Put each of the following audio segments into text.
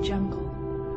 Jungle.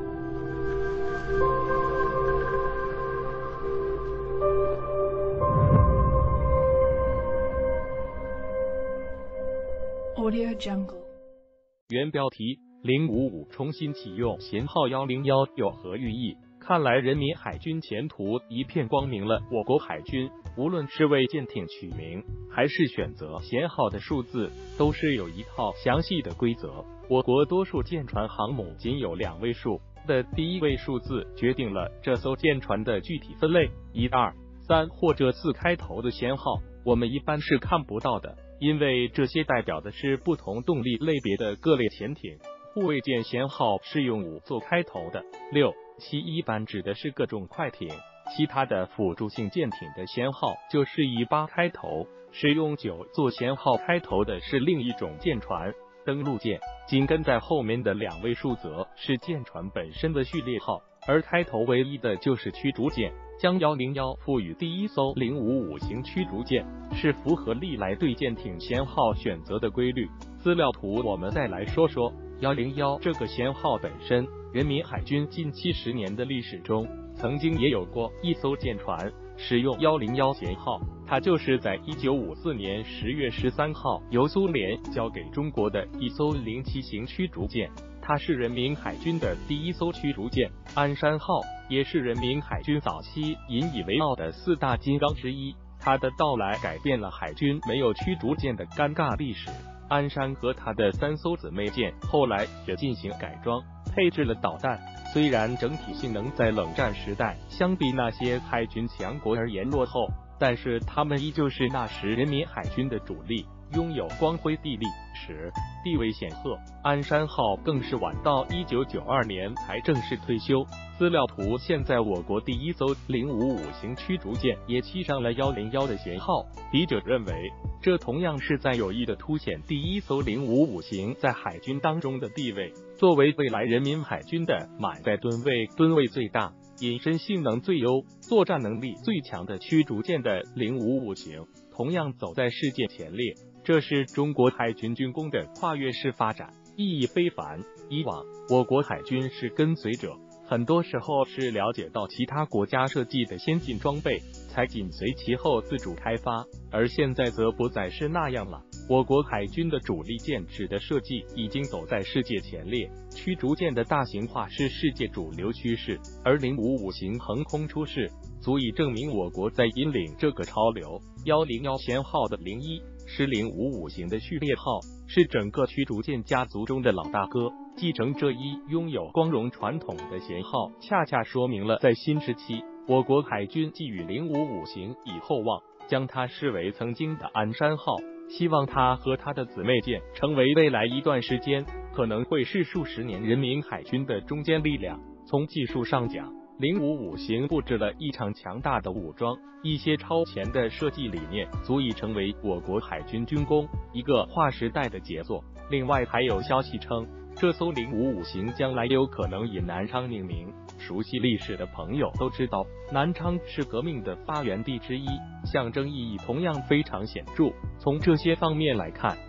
Audio Jungle. 原标题055重新启用舷号101有何寓意？看来人民海军前途一片光明了。我国海军无论是为舰艇取名，还是选择舷号的数字，都是有一套详细的规则。我国多数舰船航母仅有2位数的第一位数字，决定了这艘舰船的具体分类。1、2、3或者4开头的舷号，我们一般是看不到的，因为这些代表的是不同动力类别的各类潜艇。护卫舰舷号是用5做开头的，6、7一般指的是各种快艇，其他的辅助性舰艇的舷号就是以8开头，使用9做舷号开头的是另一种舰船。登陆舰紧跟在后面的2位数则是舰船本身的序列号，而开头为1的就是驱逐舰。将101赋予第一艘055型驱逐舰，是符合历来对舰艇舷号选择的规律。资料图我们再来说说101这个舷号本身。人民海军近70年的历史中，曾经也有过一艘舰船使用101舷号，它就是在1954年10月13号由苏联交给中国的一艘07型驱逐舰。它是人民海军的第一艘驱逐舰，鞍山号也是人民海军早期引以为傲的4大金刚之一。它的到来改变了海军没有驱逐舰的尴尬历史。鞍山和它的3艘姊妹舰后来也进行改装，配置了导弹。虽然整体性能在冷战时代相比那些海军强国而言落后，但是它们依旧是那时人民海军的主力，拥有光辉地史，地位显赫。鞍山号更是晚到1992年才正式退休。资料图现在我国第一艘055型驱逐舰也漆上了101的舷号，笔者认为这同样是在有意的凸显第一艘055型在海军当中的地位。作为未来人民海军的满载吨位最大、隐身性能最优、作战能力最强的驱逐舰的055型，同样走在世界前列。这是中国海军军工的跨越式发展，意义非凡。以往我国海军是跟随者，很多时候是了解到其他国家设计的先进装备，才紧随其后自主开发，而现在则不再是那样了。我国海军的主力舰只的设计已经走在世界前列，驱逐舰的大型化是世界主流趋势，而055型横空出世，足以证明我国在引领这个潮流。101舷号的01是055型的序列号，是整个驱逐舰家族中的老大哥。继承这一拥有光荣传统的舷号，恰恰说明了在新时期我国海军寄予055型以厚望，将它视为曾经的鞍山号，希望它和它的姊妹舰成为未来一段时间可能会是数十年人民海军的中坚力量。从技术上讲，055型布置了一场强大的武装，一些超前的设计理念足以成为我国海军军工一个划时代的杰作。另外还有消息称，这艘055型将来有可能以南昌命名。熟悉历史的朋友都知道，南昌是革命的发源地之一，象征意义同样非常显著。从这些方面来看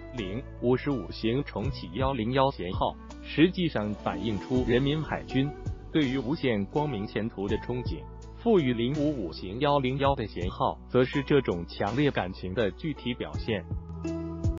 ，055型重启101舷号，实际上反映出人民海军对于无限光明前途的憧憬。赋予055型101的舷号，则是这种强烈感情的具体表现。